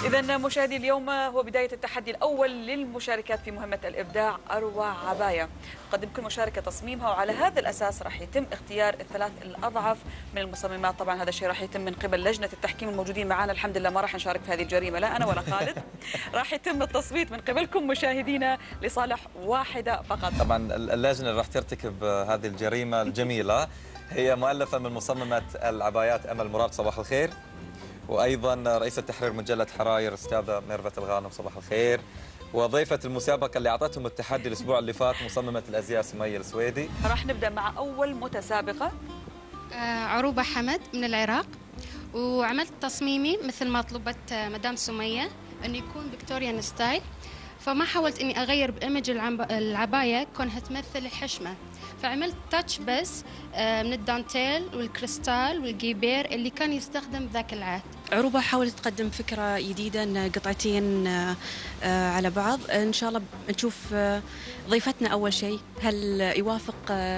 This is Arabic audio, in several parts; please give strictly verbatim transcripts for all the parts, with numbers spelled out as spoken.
إذا مشاهدي اليوم هو بداية التحدي الأول للمشاركات في مهمة الإبداع أروى عباية. قدم كل مشاركة تصميمها، وعلى هذا الأساس راح يتم اختيار الثلاث الأضعف من المصممات. طبعا هذا الشيء راح يتم من قبل لجنة التحكيم الموجودين معنا. الحمد لله ما راح نشارك في هذه الجريمة، لا أنا ولا خالد. راح يتم التصويت من قبلكم مشاهدينا لصالح واحدة فقط. طبعا اللجنة اللي راح ترتكب هذه الجريمة الجميلة هي مؤلفة من مصممة العبايات أمل مراد، صباح الخير. وأيضا رئيسة تحرير مجلة حراير أستاذة ميرفت الغانم، صباح الخير. وضيفة المسابقة اللي أعطتهم التحدي الأسبوع اللي فات مصممة الأزياء سمية السويدي. راح نبدأ مع أول متسابقة. عروبة حمد من العراق، وعملت تصميمي مثل ما طلبت مدام سمية أنه يكون فيكتوريان ستايل، فما حاولت أني أغير بإيمج العباية كونها تمثل الحشمة، فعملت تاتش بس من الدانتيل والكريستال والجيبير اللي كان يستخدم ذاك العهد. عروبة حاولت تقدم فكرة جديدة أن قطعتين على بعض. إن شاء الله نشوف ضيفتنا أول شيء هل يوافق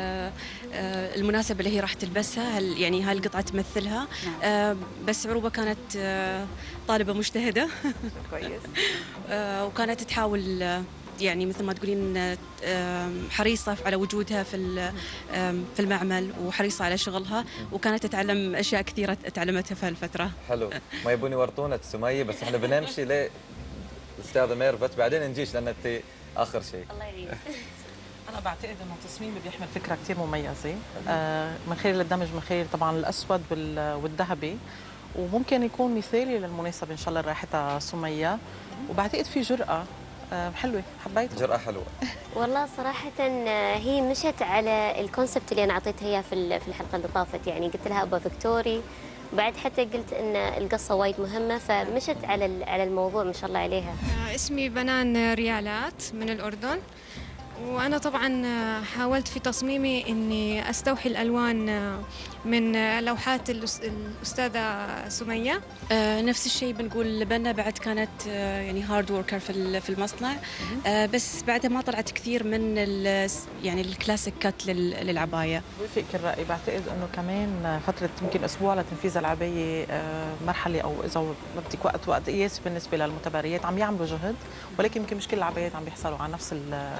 المناسبة اللي هي راح تلبسها، هل يعني هاي القطعة تمثلها. بس عروبة كانت طالبة مجتهدة كويس. وكانت تحاول يعني مثل ما تقولين حريصة على وجودها في في المعمل وحريصة على شغلها، وكانت تتعلم أشياء كثيرة تعلمتها في هالفترة. حلو، ما يبون يورطونا سمية، بس احنا بنمشي ليه الأستاذة ميرفت بعدين نجيش لأن أنت آخر شيء. الله يعينك. أنا بعتقد إنه تصميمي بيحمل فكرة كثير مميزة آه من خلال الدمج من خلال طبعا الأسود والذهبي، وممكن يكون مثالي للمناسبة إن شاء الله اللي راحتها سمية، وبعتقد في جرأة حلوة، حبيتها. جرأة حلوة. والله صراحة هي مشت على الكونسبت اللي أنا أعطيتها إياه في في الحلقة اللي طافت، يعني قلت لها أبا فيكتوري، بعد حتى قلت إن القصة وايد مهمة، فمشت على على الموضوع ما شاء الله عليها. اسمي بنان ريالات من الأردن، وأنا طبعا حاولت في تصميمي إني أستوحي الألوان من لوحات الأستاذة سمية. آه نفس الشيء بنقول بنا، بعد كانت آه يعني هارد وركر في في المصنع، آه بس بعدها ما طلعت كثير من يعني الكلاسيك كات للعباية. بوافقك الرأي، بعتقد إنه كمان فترة يمكن أسبوع لتنفيذ العباية آه مرحلة، أو إذا ما بدك وقت وقت قياسي بالنسبة للمتبريات، عم يعملوا جهد، ولكن يمكن مش كل العبايات عم بيحصلوا على نفس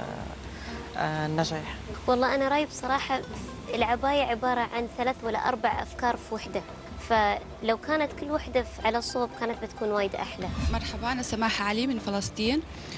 النجاح. والله أنا رأيي بصراحة العباية عبارة عن ثلاث ولا أربع أفكار في وحدة، فلو كانت كل وحدة على صوب كانت بتكون وايد أحلى. مرحبا، أنا سماحة علي من فلسطين.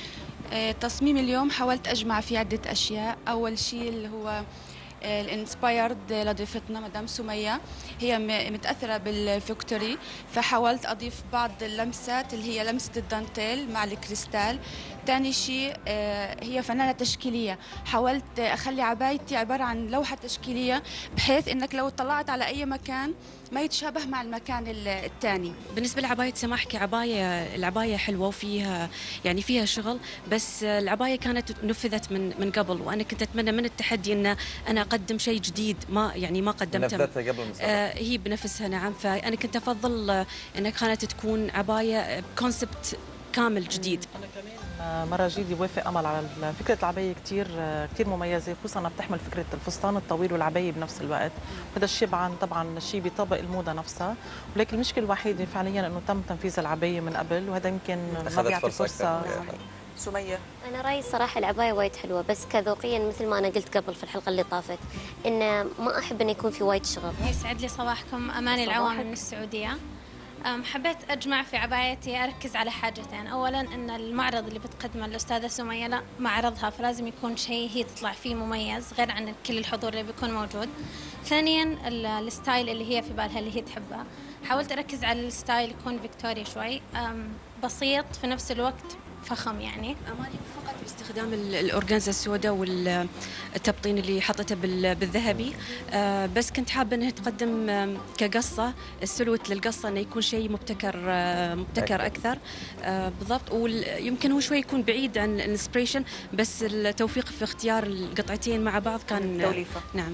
تصميم اليوم حاولت أجمع فيه عدة أشياء. أول شيء اللي هو الانسبايرد لضيفتنا مدام سمية، هي متأثرة بالفيكتوري، فحاولت أضيف بعض اللمسات اللي هي لمسة الدانتيل مع الكريستال. ثاني شيء هي فنانة تشكيلية، حاولت أخلي عبايتي عبارة عن لوحة تشكيلية بحيث إنك لو طلعت على أي مكان ما يتشابه مع المكان الثاني. بالنسبة لعباية سماحك، عباية العباية حلوة وفيها يعني فيها شغل، بس العباية كانت نفذت من من قبل، وأنا كنت أتمنى من التحدي إن أنا أقدم شيء جديد ما يعني ما قدمته. نفذتها قبل المسابقة؟ آه هي بنفسها نعم، فأنا كنت أفضل آه إنها كانت تكون عباية كونسبت كامل جديد. أنا كمان مرة جيد يوافق أمل على فكرة العباية كتير كتير مميزة، خصوصا أنها بتحمل فكرة الفستان الطويل والعباية بنفس الوقت. هذا الشيء طبعا شيء بيطابق الموضة نفسها، ولكن المشكلة الوحيدة فعليا أنه تم تنفيذ العباية من قبل، وهذا يمكن ما بيعطي فرصة. سمية، أنا رأيي صراحة العباية وايد حلوة، بس كذوقيا مثل ما أنا قلت قبل في الحلقة اللي طافت إن ما أحب إن يكون في وايد شغل. يسعد لي صباحكم، أماني العوام من السعودية. حبيت أجمع في عبايتي أركز على حاجتين. أولاً أن المعرض اللي بتقدمه الأستاذة سمية لا معرضها، فلازم يكون شيء هي تطلع فيه مميز غير عن كل الحضور اللي بيكون موجود. ثانياً الستايل اللي هي في بالها اللي هي تحبها، حاولت أركز على الستايل يكون فيكتوريا شوي، بسيط في نفس الوقت فخم. يعني أماني فقط باستخدام الأورجانزا السوداء والتبطين اللي حطته بالذهبي، بس كنت حابة أنها تقدم كقصة، السلوت للقصة أنه يكون شيء مبتكر مبتكر أكثر. بالضبط، ويمكن هو شوي يكون بعيد عن الانسبريشن، بس التوفيق في اختيار القطعتين مع بعض كان توليفة. نعم.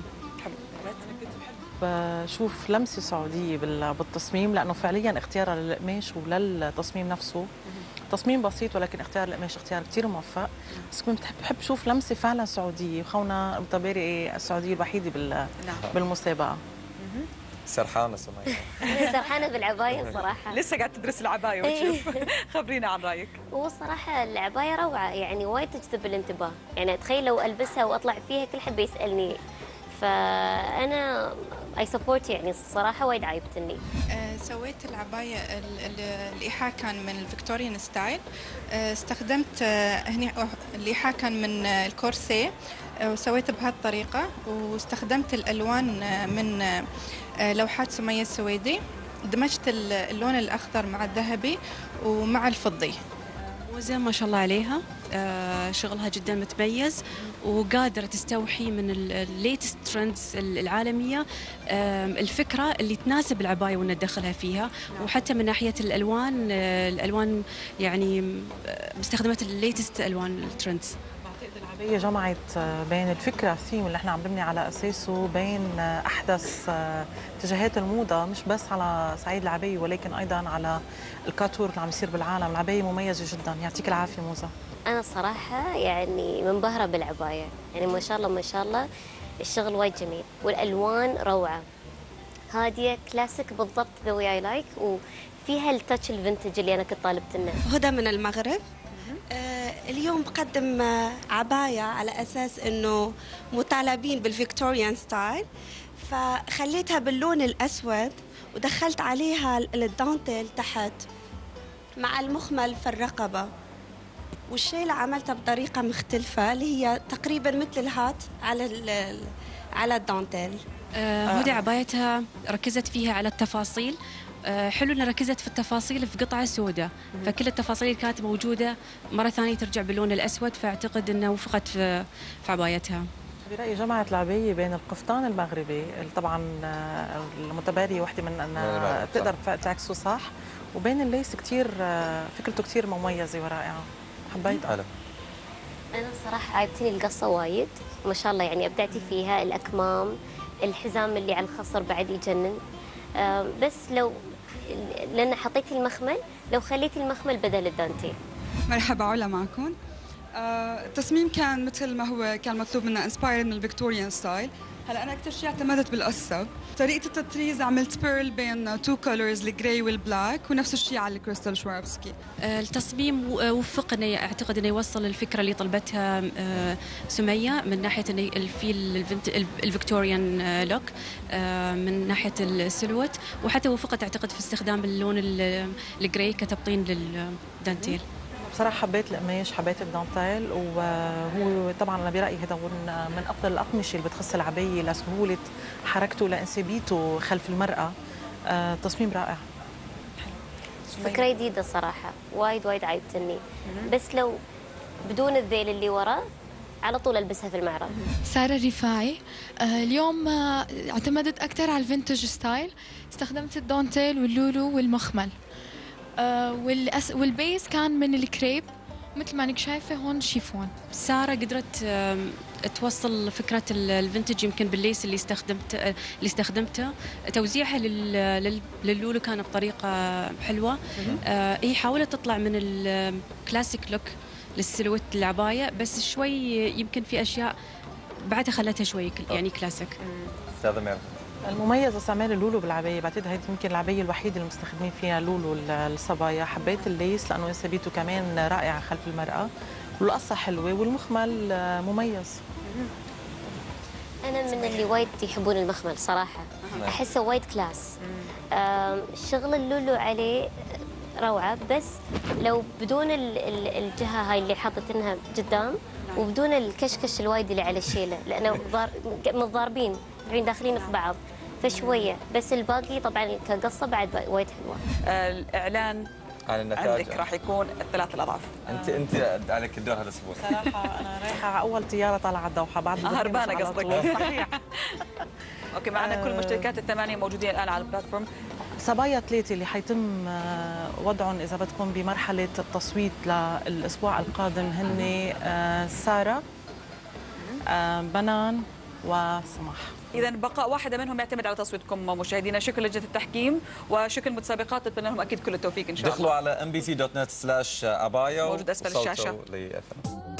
بشوف لمسة سعودية بالتصميم، لأنه فعليا اختيارها للقماش وللتصميم نفسه تصميم بسيط، ولكن اختيار القماش اختيار كثير موفق. بس كنت بحب اشوف لمسه فعلا سعوديه، وخونا متباري السعوديه الوحيده بال بالمسابقه. سرحانة سمية. أنا سرحانة بالعباية صراحة. لسه قاعد تدرس العباية وتشوف. خبرينا عن رايك. وصراحة العباية روعة، يعني وايد تجذب الانتباه، يعني اتخيل لو البسها واطلع فيها كل حد بيسالني، فانا اي سبورت، يعني الصراحة وايد عاجبتني. آه، سويت العباية الإيحاء كان من الفيكتوريان ستايل. آه، استخدمت آه، هني الإيحاء كان من آه، الكورسيه، آه، وسويته بهالطريقة، واستخدمت الألوان آه، من آه، لوحات سمية السويدي. دمجت اللون الأخضر مع الذهبي ومع الفضي. موزة ما شاء الله عليها، آه، شغلها جدا متميز وقادرة تستوحي من الليتست ترندز العالمية آه، الفكرة اللي تناسب العباية وإن تدخلها فيها. وحتى من ناحية الألوان، آه، الألوان يعني استخدمت الليتست ألوان الترندز. العباية جمعت بين الفكرة الثيم اللي احنا عم نبني على أساسه بين أحدث اتجاهات الموضة، مش بس على صعيد العباية ولكن أيضا على الكاتور اللي عم يصير بالعالم. العباية مميزة جدا، يعطيك العافية موزة. أنا الصراحة يعني منبهرة بالعباية، يعني ما شاء الله ما شاء الله الشغل وايد جميل والألوان روعة هادية كلاسيك بالضبط ذا واي اي لايك، وفيها التاتش الفنتج اللي أنا كنت طالبت منه. هدى من المغرب. آه اليوم بقدم آه عباية على أساس أنه مطالبين بالفيكتوريان ستايل، فخليتها باللون الأسود ودخلت عليها الدانتيل تحت مع المخمل في الرقبة، والشيلة عملتها بطريقة مختلفة اللي هي تقريبا مثل الهات على على الدانتيل. آه هدى عبايتها ركزت فيها على التفاصيل. آه حلو انها ركزت في التفاصيل في قطعه سوداء، فكل التفاصيل اللي كانت موجوده مره ثانيه ترجع باللون الاسود، فاعتقد انها وفقت في في عبايتها. برأيي جمعت العباية بين القفطان المغربي طبعا المتباري وحده من أن تقدر تعكسه صح، وبين الليس كثير فكرته كثير مميزه ورائعه. حبيت. حلو. انا الصراحه عجبتني القصه وايد ما شاء الله، يعني ابدعتي فيها. الاكمام، الحزام اللي على الخصر بعد يجنن، بس لو لان حطيتي المخمل، لو خليتي المخمل بدل الدانتيل. مرحبا، علا معكم. التصميم كان مثل ما هو كان مطلوب منا، انسبايرد من الفيكتوريان ستايل. هلا انا اكثر شيء اعتمدت بالقصه، طريقه التطريز عملت بيرل بين تو كولرز الجراي والبلاك، ونفس الشيء على الكريستال شواربسكي. التصميم وفق انه اعتقد انه يوصل الفكره اللي طلبتها سميه من ناحيه انه في الفيكتوريان لوك، من ناحيه السلوت، وحتى وفقت اعتقد في استخدام اللون الجراي كتبطين للدانتيل. بصراحة حبيت القماش، حبيت الدانتيل، وهو طبعا أنا برأيي هذا من أفضل الأقمشة اللي بتخص العباية لسهولة حركته لانسيابيته خلف المرأة. آه، تصميم رائع. فكرة جديدة صراحة، وايد وايد عجبتني، بس لو بدون الذيل اللي ورا على طول ألبسها في المعرض. سارة الرفاعي. آه اليوم آه اعتمدت أكثر على الفينتج ستايل، استخدمت الدانتيل واللولو والمخمل. آه والأس... والبيس كان من الكريب مثل ما انك شايفه هون شيفون. ساره قدرت آه توصل فكره الفنتج يمكن بالليس اللي استخدمت اللي استخدمته، توزيعها لل... لللولو كان بطريقه حلوه. آه هي حاولت تطلع من الكلاسيك لوك للسلوت العبايه، بس شوي يمكن في اشياء بعدها خلتها شوي يعني كلاسيك. استاذه ميرفت، المميز استعمال اللولو بالعبايه، بعتقد هي يمكن العبايه الوحيده اللي مستخدمين فيها لولو الصبايا. حبيت الليس لانه انسيابيته كمان رائعه خلف المراه، والقصه حلوه والمخمل مميز. انا من اللي وايد يحبون المخمل صراحه، احسه وايد كلاس. شغل اللولو عليه روعه، بس لو بدون الجهه هاي اللي حاطتينها قدام، وبدون الكشكش الوايد اللي على الشيله، لانه متضاربين الحين داخلين في بعض فشويه، بس الباقي طبعا كقصه بعد وايد حلوه. الاعلان عن النتائج عندك راح يكون الثلاث الاضعاف. انت انت عليك الدور هالاسبوع. صراحه انا رايحه على اول طياره طالعه على الدوحه بعد هربانه قصدك. صحيح. اوكي، معنا كل المشتركات الثمانيه موجودين الان على البلاتفورم. صبايا ثلاثه اللي حيتم وضعهم اذا بدكم بمرحله التصويت للاسبوع القادم هن ساره، بنان، وسماح. إذا بقاء واحدة منهم يعتمد على تصويتكم مشاهدينا. شكرا لجنة التحكيم وشكرا المتسابقات، نتمنى لهم أكيد كل التوفيق إن شاء الله. دخلوا على ام بي سي دوت نت سلاش عباية موجود أسفل الشاشة.